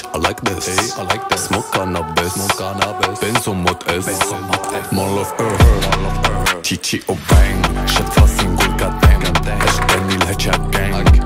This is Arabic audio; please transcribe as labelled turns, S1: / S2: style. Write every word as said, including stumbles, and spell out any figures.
S1: I like this, hey, I like this. Smoke cannabis, smoke cannabis. Benzo mod S, Benzo mod S. Mall of her, Chichi o bang. شتفا سينجول قدام اشتني الهجا gang.